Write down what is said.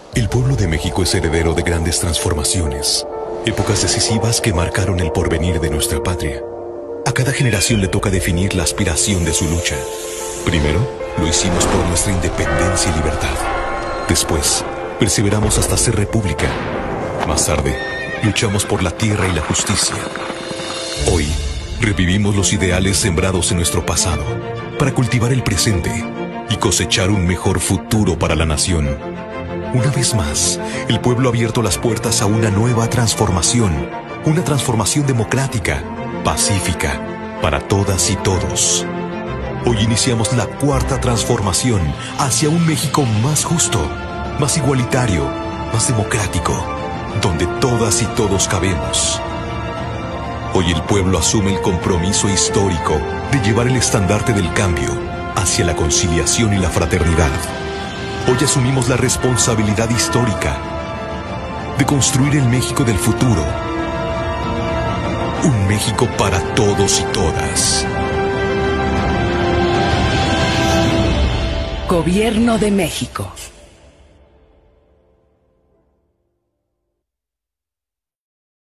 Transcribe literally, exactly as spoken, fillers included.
El pueblo de México es heredero de grandes transformaciones, épocas decisivas que marcaron el porvenir de nuestra patria. A cada generación le toca definir la aspiración de su lucha. Primero, lo hicimos por nuestra independencia y libertad. Después, perseveramos hasta ser república. Más tarde, luchamos por la tierra y la justicia. Hoy, revivimos los ideales sembrados en nuestro pasado para cultivar el presente y cosechar un mejor futuro para la nación. Una vez más, el pueblo ha abierto las puertas a una nueva transformación, una transformación democrática, pacífica, para todas y todos. Hoy iniciamos la cuarta transformación hacia un México más justo, más igualitario, más democrático, donde todas y todos cabemos. Hoy el pueblo asume el compromiso histórico de llevar el estandarte del cambio hacia la conciliación y la fraternidad. Hoy asumimos la responsabilidad histórica de construir el México del futuro. Un México para todos y todas. Gobierno de México.